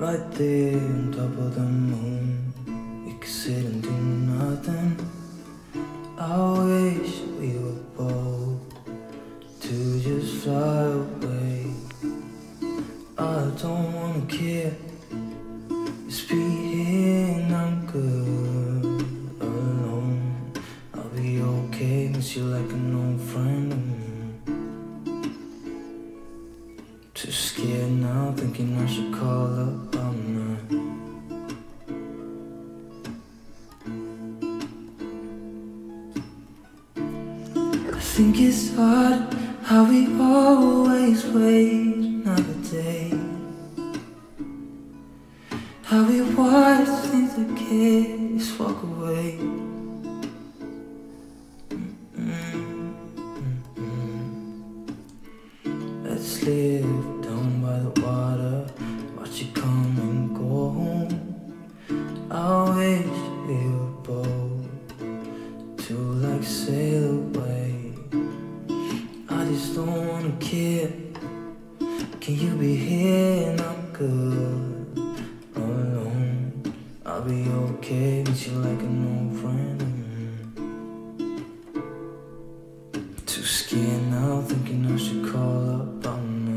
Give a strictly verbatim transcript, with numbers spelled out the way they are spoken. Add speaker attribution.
Speaker 1: right there on top of the moon. We could sit and do nothing. I wish we were bold to just fly away. I don't wanna care, just be here and I'm good alone. I'll be okay, miss you like an old friend. Too scared now, thinking I should call up all night. I think it's hard how we always wait another day, how we watch things that kids walk away. Let's live down by the water, watch it come and go home. I wish we were bold to like sail away. I just don't wanna care. Can you be here and I'm good alone? I'll be okay, miss you like an old friend. Too scared now, thinking I should call up on me.